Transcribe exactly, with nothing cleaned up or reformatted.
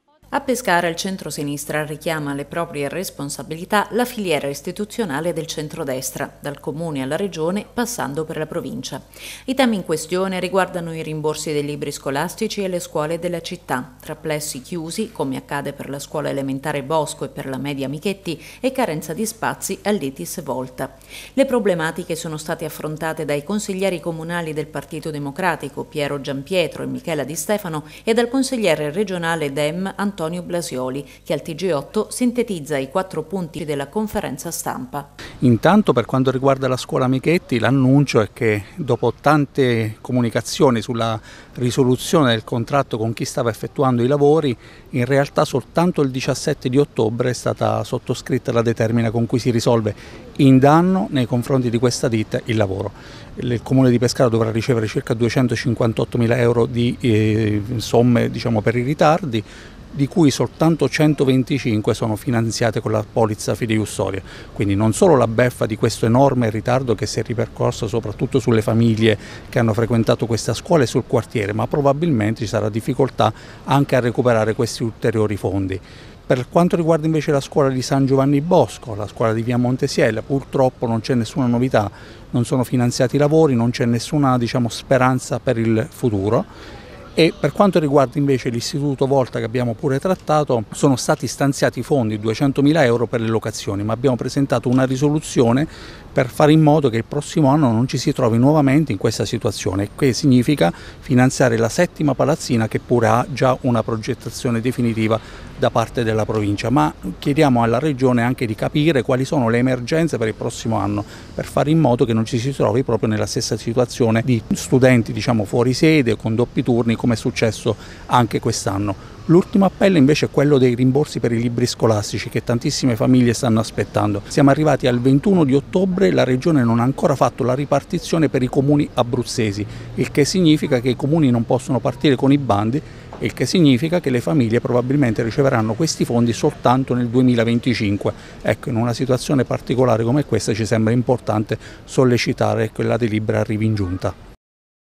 A Pescara il centro-sinistra richiama alle proprie responsabilità la filiera istituzionale del centrodestra, dal comune alla regione passando per la provincia. I temi in questione riguardano i rimborsi dei libri scolastici e le scuole della città, tra plessi chiusi, come accade per la scuola elementare Bosco e per la media Michetti, e carenza di spazi all'I T I S Volta. Le problematiche sono state affrontate dai consiglieri comunali del Partito Democratico Piero Giampietro e Michela Di Stefano e dal consigliere regionale Dem Antonio Antonio Blasioli, che al T G otto sintetizza i quattro punti della conferenza stampa. Intanto, per quanto riguarda la scuola Michetti, l'annuncio è che dopo tante comunicazioni sulla risoluzione del contratto con chi stava effettuando i lavori, in realtà soltanto il diciassette di ottobre è stata sottoscritta la determina con cui si risolve in danno nei confronti di questa ditta il lavoro. Il Comune di Pescara dovrà ricevere circa duecentocinquantottomila euro di eh, somme, diciamo, per i ritardi, di cui soltanto centoventicinque sono finanziate con la polizza fideiussoria. Quindi non solo la beffa di questo enorme ritardo che si è ripercorso soprattutto sulle famiglie che hanno frequentato questa scuola e sul quartiere, ma probabilmente ci sarà difficoltà anche a recuperare questi ulteriori fondi. Per quanto riguarda invece la scuola di San Giovanni Bosco, la scuola di via Montesiella, purtroppo non c'è nessuna novità, non sono finanziati i lavori, non c'è nessuna, diciamo, speranza per il futuro. E per quanto riguarda invece l'Istituto Volta, che abbiamo pure trattato, sono stati stanziati fondi, duecentomila euro per le locazioni, ma abbiamo presentato una risoluzione per fare in modo che il prossimo anno non ci si trovi nuovamente in questa situazione, che significa finanziare la settima palazzina, che pure ha già una progettazione definitiva da parte della provincia, ma chiediamo alla Regione anche di capire quali sono le emergenze per il prossimo anno, per fare in modo che non ci si trovi proprio nella stessa situazione di studenti, diciamo, fuori sede, con doppi turni, come è successo anche quest'anno. L'ultimo appello invece è quello dei rimborsi per i libri scolastici, che tantissime famiglie stanno aspettando. Siamo arrivati al ventuno di ottobre, la Regione non ha ancora fatto la ripartizione per i comuni abruzzesi, il che significa che i comuni non possono partire con i bandi, il che significa che le famiglie probabilmente riceveranno questi fondi soltanto nel duemilaventicinque. Ecco, in una situazione particolare come questa ci sembra importante sollecitare che la delibera arrivi in giunta.